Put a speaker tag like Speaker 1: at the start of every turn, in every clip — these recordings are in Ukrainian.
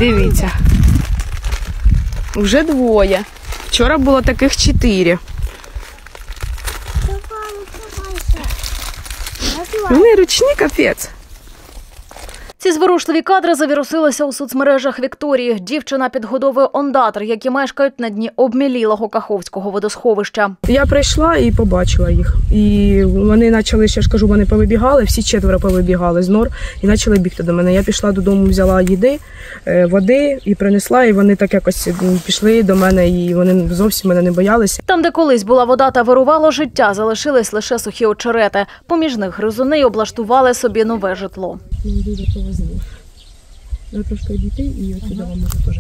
Speaker 1: Дивіться. Вже двоє. Вчора було таких 4. Вони ручні, капець.
Speaker 2: Ці зворушливі кадри завірусилися у соцмережах Вікторії. Дівчина підгодовує ондатр, які мешкають на дні обмілілого Каховського водосховища.
Speaker 1: Я прийшла і побачила їх. І вони почали, ще ж кажу, вони повибігали, всі 4 повибігали з нор і почали бігти до мене. Я пішла додому, взяла їди, води і принесла, і вони так якось пішли до мене, і вони зовсім мене не боялися.
Speaker 2: Там, де колись була вода та вирувало життя, залишились лише сухі очерети. Поміж них гризуни облаштували собі нове житло.
Speaker 1: Дуже повезло. Я трошки дійти і отсюди вам можу теж.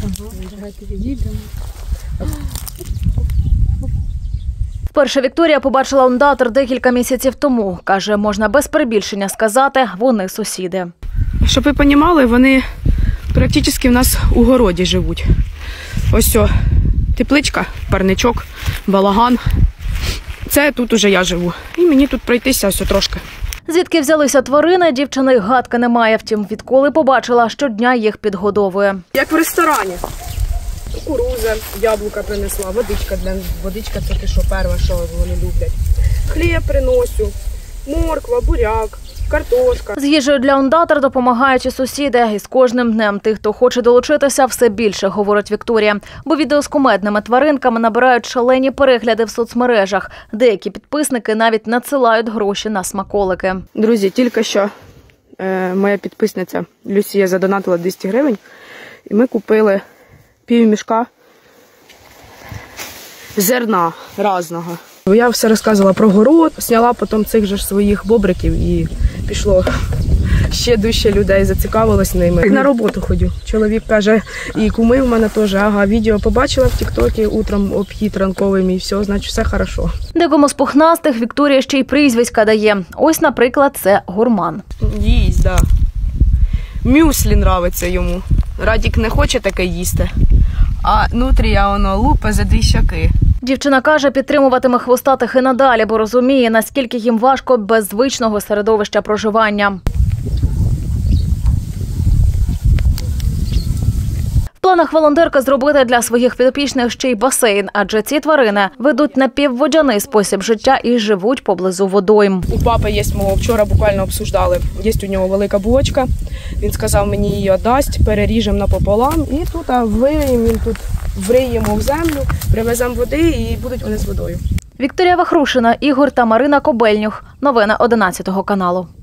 Speaker 2: Вперше Вікторія побачила ондатр декілька місяців тому. Каже, можна без перебільшення сказати, вони сусіди.
Speaker 1: Щоб ви розуміли, вони практично в нас у городі живуть. Ось о, тепличка, парничок, балаган. Це тут уже я живу. І мені тут пройтися ось трошки.
Speaker 2: Звідки взялися тварини, дівчина й гадки не має. Втім, відколи побачила, щодня їх підгодовує.
Speaker 1: Як в ресторані. Кукурудза, яблука принесла, водичка. Водичка – це те, що перше, що вони люблять. Хліб приносю, морква, буряк, картошка.
Speaker 2: З їжею для ондатр допомагають і сусіди. І з кожним днем тих, хто хоче долучитися, все більше, говорить Вікторія. Бо відео з кумедними тваринками набирають шалені перегляди в соцмережах. Деякі підписники навіть надсилають гроші на смаколики.
Speaker 1: Друзі, тільки що моя підписниця Люсія задонатила 200 гривень. І ми купили півмішка зерна різного. Я все розказувала про город, зняла потім цих же своїх бобриків і пішло ще дужче людей, зацікавилось ними. На роботу ходю. Чоловік каже, і куми в мене теж, ага, відео побачила в тіктокі, утром обхід ранковим і все, значить все хорошо.
Speaker 2: Декому з пухнастих Вікторія ще й прізвиська дає. Ось, наприклад, це гурман.
Speaker 1: Їсть, да. Мюслі нравиться йому. Радік не хоче таке їсти, а нутрія воно лупе за 2 щоки.
Speaker 2: Дівчина каже, підтримуватиме хвостатих і надалі, бо розуміє, наскільки їм важко без звичного середовища проживання. В планах волонтерка зробити для своїх підопічних ще й басейн, адже ці тварини ведуть напівводяний спосіб життя і живуть поблизу водойм.
Speaker 1: У папи є мого, вчора буквально обсуждали, є у нього велика бочка, він сказав, мені її віддасть, переріжемо напополам і тут вриємо в землю, привеземо води і будуть вони з водою.
Speaker 2: Вікторія Вахрушина, Ігор та Марина Кобельнюх. Новини 11 каналу.